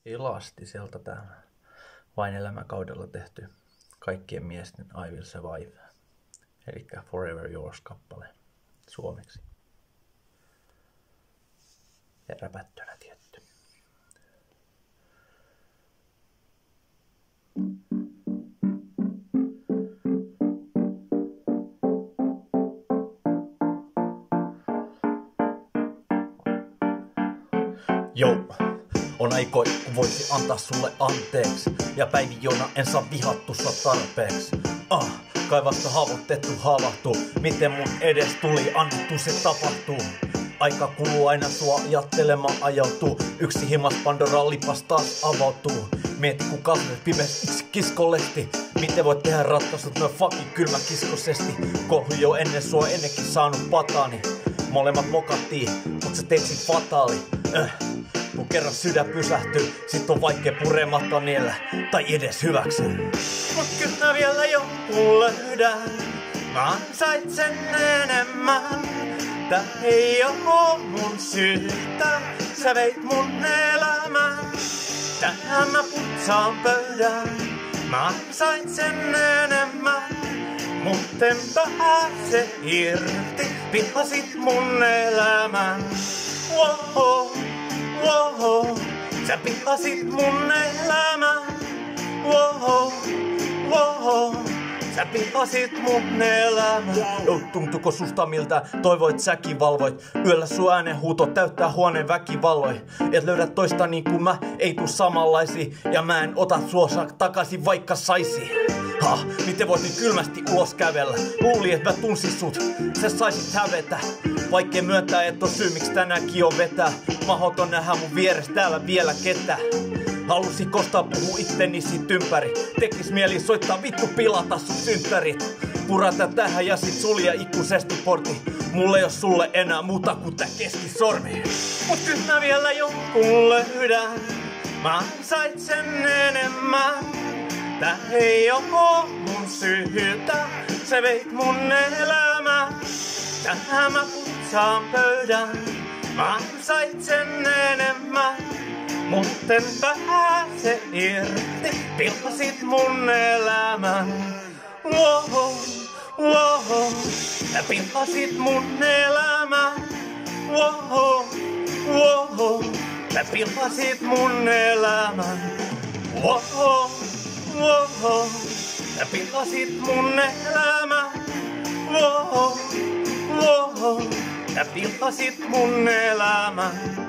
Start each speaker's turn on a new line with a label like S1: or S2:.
S1: Elastiselta tämä Vain elämäkaudella tehty kaikkien miesten I Will Survive, eli Forever Yours-kappale suomeksi. Ja räpättönä tietty. Jou, on aikoi, kun voisi antaa sulle anteeksi. Ja päivijouna en saa vihattu sua tarpeeksi. Kai vasta haavoitettu havahtuu. Miten mun edes tuli annettu se tapahtuu. Aika kuluu aina sua ajattelemaan ajautuu. Yksi himas Pandoran lipas taas avautuu. Mieti kun kasvet pimeys yksi kiskolehti. Miten voit tehdä ratkaisut noin fucking kylmäkiskosesti. Kohu jo ennen sua ennenkin saanut pataani. Molemmat mokattiin, mut sä teit sit fataali. Kun kerran sydän pysähtyy, sit on vaikea purematta niellä tai edes hyväksyä. Mut kyllä mä vielä jonkun löydän, mä ansaitsen enemmän. Tää ei oo mun syytä, sä veit mun elämän. Tähän mä putsaan pöydän, mä ansaitsen enemmän. Mut en pääse irti, pihasit mun elämän. Woho, woho, sä pihasit mun elämän. Woho, woho, sä pihasit mun elämän. Tuntuko susta miltä toivoit säkin valvoit? Yöllä sun äänen huuto täyttää huoneen väkivalloi. Et löydä toista niin kuin mä, ei tuu samanlaisi. Ja mä en ota sua takaisin vaikka saisi. Miten voitin kylmästi ulos kävellä? Luulin, että mä tunsin sut, sä saisit hävetä. Vaikkei myöntää, et on syy, miksi tänäänkin on vetää. Mahdoton nähdä mun vieressä täällä vielä ketä. Halusin kostaa puhua itteni sit ympäri. Tekis mieli soittaa vittu pilata sun synttärit. Purata tähän ja sit sulja ikuisesti portti. Mulle ei oo sulle enää muuta kuin tää keskisormi. Mut kyllä mä vielä jonkun löydän. Mä ansaitsen enemmän. Tää ei oo mun syytä, sä veit mun elämän. Tähän mä putsaan pöydän, mä ansaitsen enemmän. Mut en pääse irti, pilkasit mun elämän. Woho, woho, sä pilkasit mun elämän. Woho, woho, sä pilkasit mun elämän. Woho, woho, sä pilasit mun elämän. Woho, woho, sä pilasit mun elämän.